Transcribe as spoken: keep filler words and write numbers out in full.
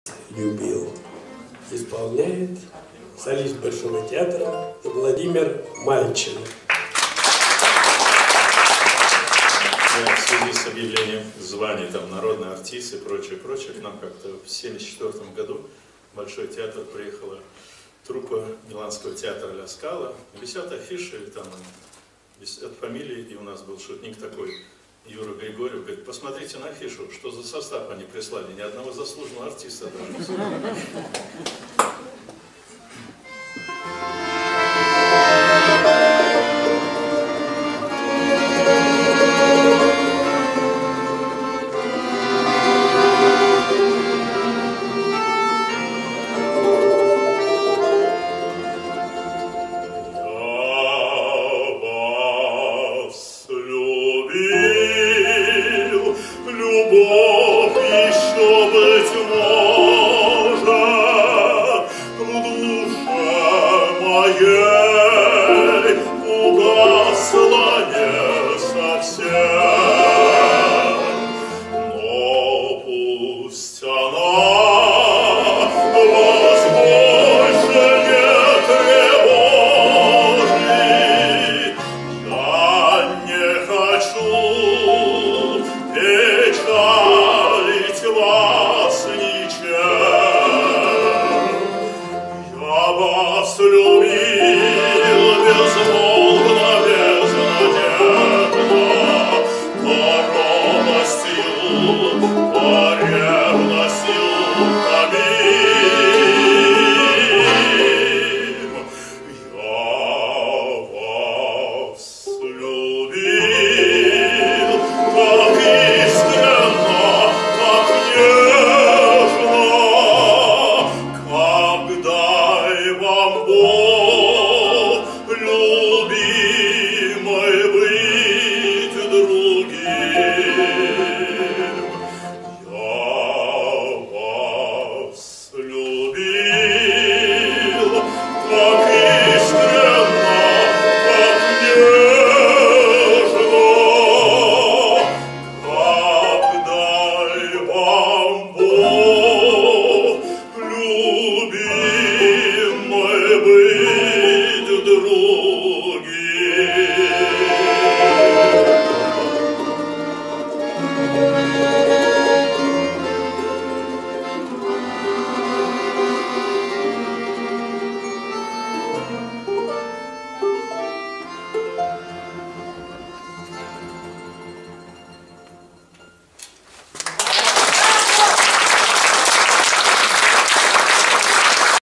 любил. Исполняет солист Большого театра Владимир Мальчин. В связи с объявлением званий там, народный артист и прочее, прочее, к нам как-то в тысяча девятьсот семьдесят четвёртом году в Большой театр приехала труппа Миланского театра Ля Скала. Висят афиши, там от фамилии, и у нас был шутник такой, Юра Григорьев, говорит, посмотрите на афишу, что за состав они прислали, ни одного заслуженного артиста даже.